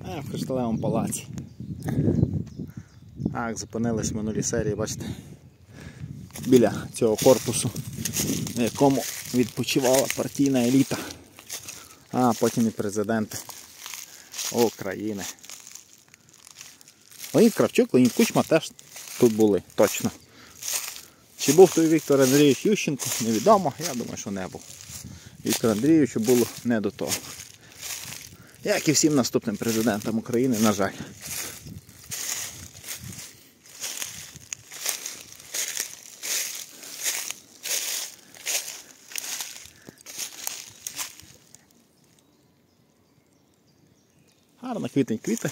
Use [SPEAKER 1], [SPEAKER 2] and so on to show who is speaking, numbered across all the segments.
[SPEAKER 1] В Кришталевому палаці. Так, зупинились в минулій серії, бачите, біля цього корпусу, на якому відпочивала партійна еліта, а потім і президенти України. Леонід Кравчук, Леонід Кучма теж тут були, точно. Чи був той Віктор Андрійович Ющенко, невідомо, я думаю, що не був. Віктор Андрійовичу було не до того. Як і всім наступним президентам України, на жаль. Гарно квітень квіти.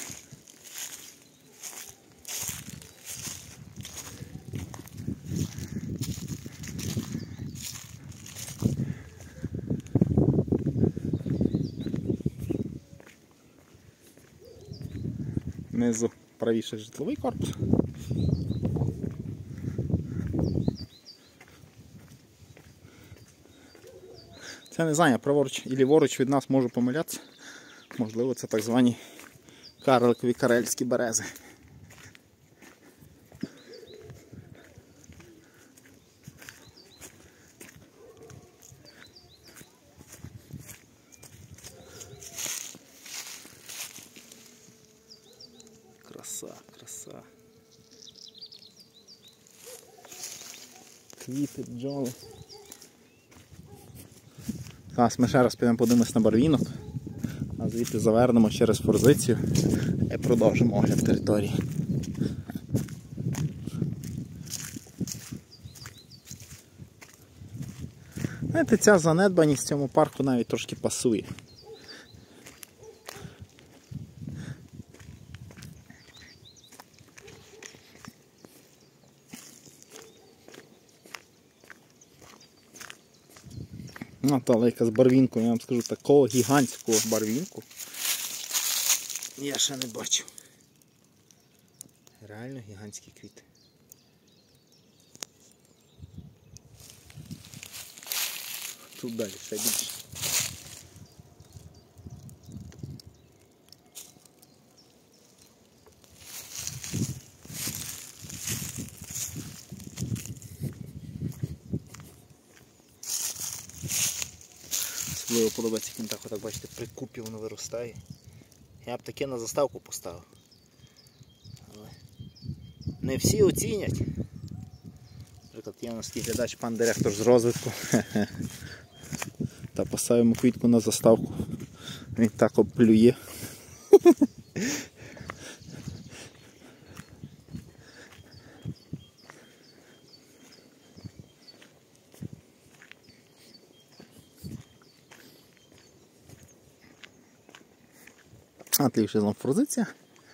[SPEAKER 1] Внизу правіше житловий корпус. Це не знаю, праворуч і ліворуч від нас можу помилятися. Можливо, це так звані карликові карельські берези. Краса, краса. Квіти, бджоли. Зараз ми ще раз підемо подивимось на барвінок, а звідти завернемо через форзицію і продовжимо огляд території. Знаєте, ця занедбаність в цьому парку навіть трошки пасує. Алейка з барвінку, я вам скажу, такого гігантського барвінку я ще не бачив. Реально гігантські квіти. Тут далі ще більше. Особливо подобається, як він так, бачите, при купі воно виростає. Я б таке на заставку поставив. Але не всі оцінять. Наприклад, є у нас такий глядач, пан директор з розвитку. Та поставимо квітку на заставку. Він так оплює. Отличная ламфорзиція.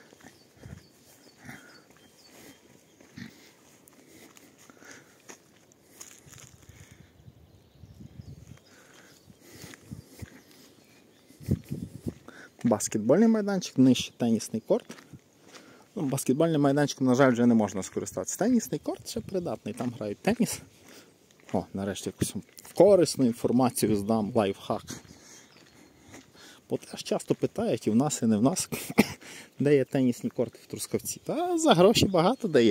[SPEAKER 1] Баскетбольний майданчик, нижче тенісний корт. Ну, баскетбольним майданчиком, на жаль, вже не можна скористатися. Тенісний корт ще придатний, там грають теніс. О, нарешті якусь корисну інформацію здам, лайфхак. Бо теж часто питають, і в нас, і не в нас, де є тенісні корти в Трускавці. Та за гроші багато де є.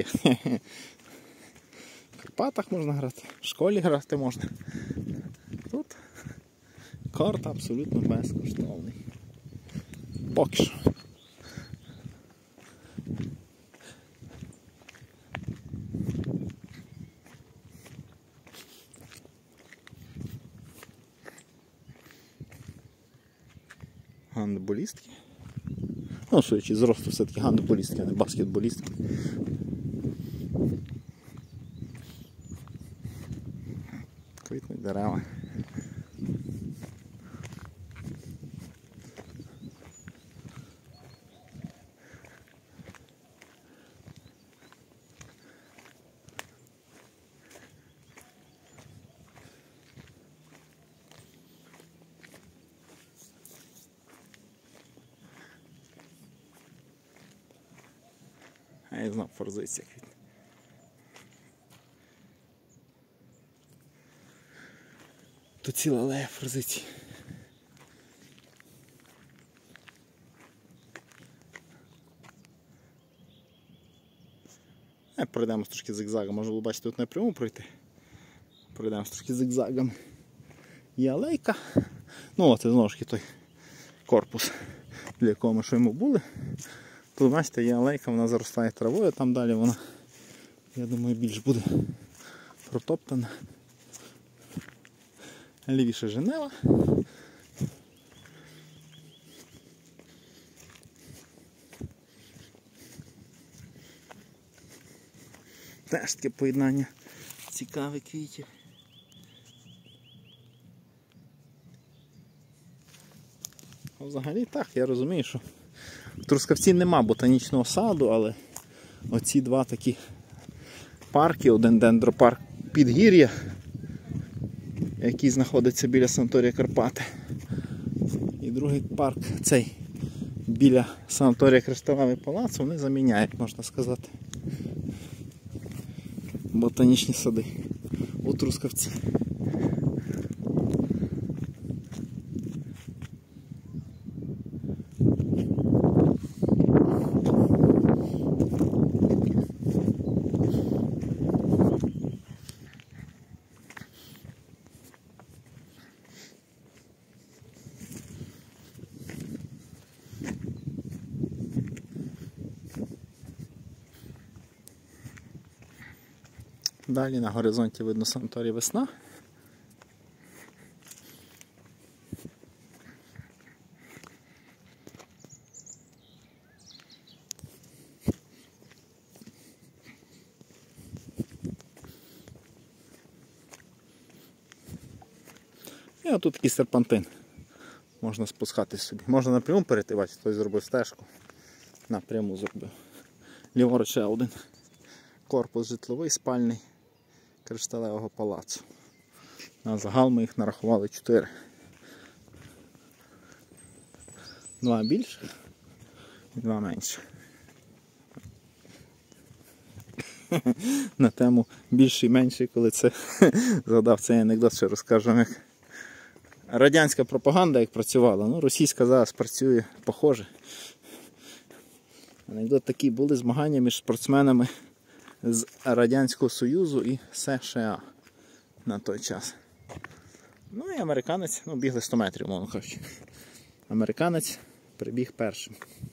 [SPEAKER 1] В Карпатах можна грати, в школі грати можна. Тут корт абсолютно безкоштовний. Поки що. Гандболістки. Ну, судячи з росту, все-таки гандболістки, а не баскетболістки. Квітнуть дерева. А я знав, форзиція квітне. Тут ціла алея форзиції. Пройдемо трошки зигзагом, може ви бачите, тут напряму пройти. Пройдемо трошки зигзагами. Є алейка. Ну це знову ж той корпус, для якого ми щойно були. Тут бачите, є алейка, вона заростає травою, там далі вона, я думаю, більш буде протоптана. Лівіше Женева. Теж таке поєднання цікавих квітів. Взагалі так, я розумію, що в Трускавці нема ботанічного саду, але оці два такі парки, один дендропарк Підгір'я, який знаходиться біля санаторія Карпати, і другий парк цей біля санаторія Кришталевий палац, вони заміняють, можна сказати, ботанічні сади у Трускавці. Далі на горизонті видно санаторій Весна. І отут такий серпантин. Можна спускатись собі. Можна напряму перейти, бачите, хтось зробив стежку. Напряму зробив. Ліворуч ще один корпус житловий, спальний Кришталевого палацу. На загал ми їх нарахували 4. 2 більше і 2 менше. На тему більший і менший, коли це згадав цей анекдот, що розкажу вам, як радянська пропаганда як працювала. Ну, російська зараз працює похоже. Анекдот такий: були змагання між спортсменами з Радянського Союзу і США на той час. Ну і американець, бігли 100 метрів, мовно кажучи. Американець прибіг першим.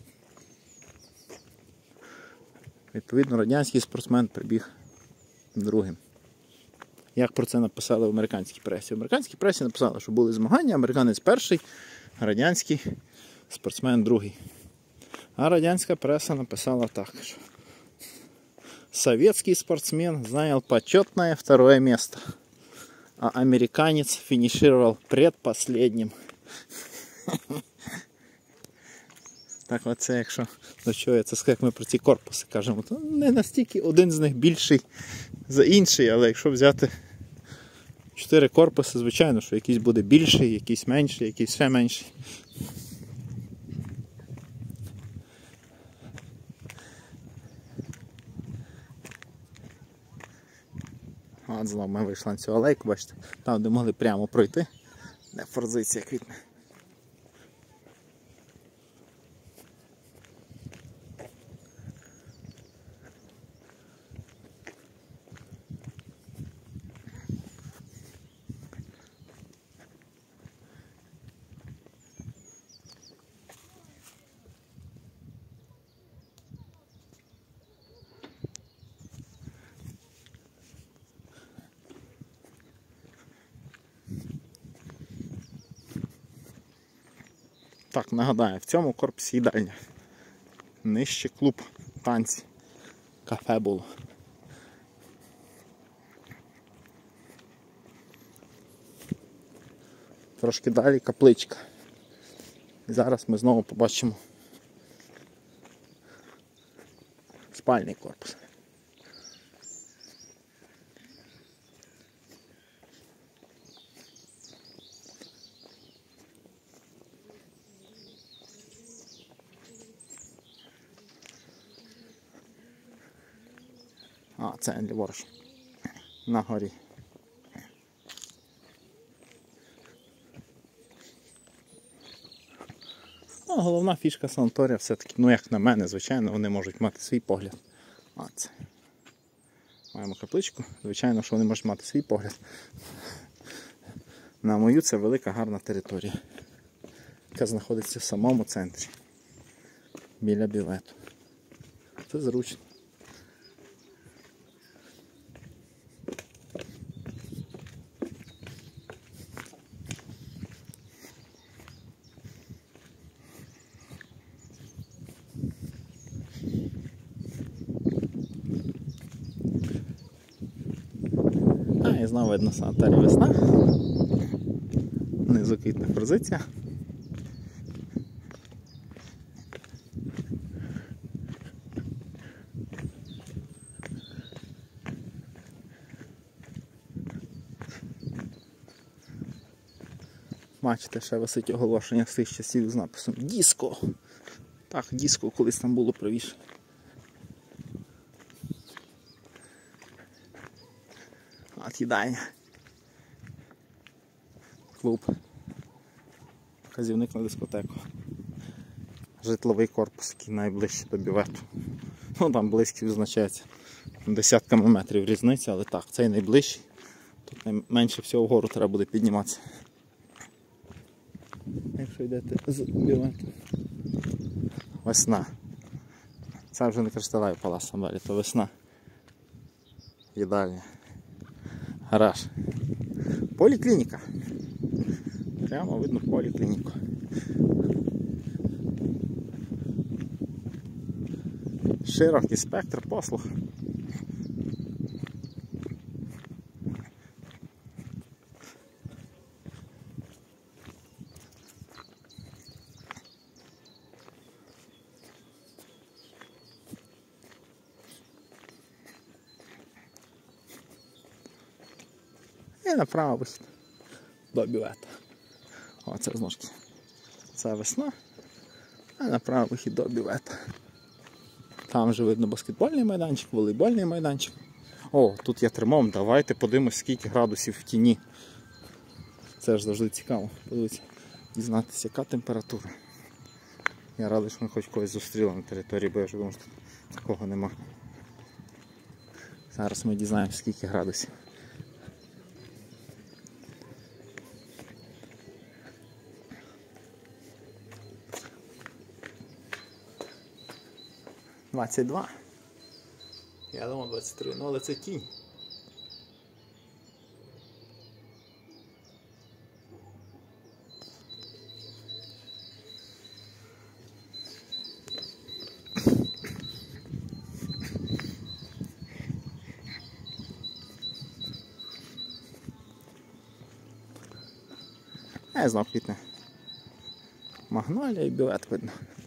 [SPEAKER 1] Відповідно, радянський спортсмен прибіг другим. Як про це написали в американській пресі? В американській пресі написали, що були змагання, американець перший, радянський спортсмен другий. А радянська преса написала так, що советский спортсмен занял почетное 2 место, а американец финишировал предпоследним. Так оце, якщо до чого я це скажу, як ми про ці корпуси кажемо, то не настільки один з них більший за інший, але якщо взяти 4 корпуси, звичайно, що якийсь буде більший, якийсь менший, якийсь ще менший. От знову ми вийшли на цю алейку, бачите, там де могли прямо пройти, де форзиція квітне. Так, нагадаю, в цьому корпусі їдальня. Нижче клуб, танці, кафе було. Трошки далі капличка. І зараз ми знову побачимо спальний корпус. А, це ліворуч. На горі. Ну, головна фішка санаторія все-таки, як на мене, звичайно, вони можуть мати свій погляд. А це. Маємо капличку. Звичайно, що вони можуть мати свій погляд. На мою це велика гарна територія, яка знаходиться в самому центрі, біля бювету. Це зручно. І знову видно санаторій Весна. Внизу квітна форзиція. Бачите, ще висить оголошення з тих часів з написом «Діско». Так, діско колись там було правіше. От їдальня. Клуб. Вказівник на дискотеку. Житловий корпус, який найближчий до бювету. Ну там близький визначається десятками метрів різниця, але так, цей найближчий. Тут менше всього вгору треба буде підніматися. Якщо йдете з бювету. Весна. Це вже не Кришталевий палац далі, то Весна. Їдальня. Гараж. Поліклініка. Прямо видно поліклініку. Широкий спектр послуг. І направо вихід до бювета. Оце знову ж таки. Це Весна, а направо вихід до бювета. Там вже видно баскетбольний майданчик, волейбольний майданчик. О, тут є термометр, давайте подивимось, скільки градусів в тіні. Це ж завжди цікаво, подивіться, дізнатися, яка температура. Я радий, що ми хоч когось зустріли на території, бо я вже думаю, що тут такого нема. Зараз ми дізнаємося, скільки градусів. – 22. Я думав 23, ну але це тінь. Знов квітне магнолія і бювет видно.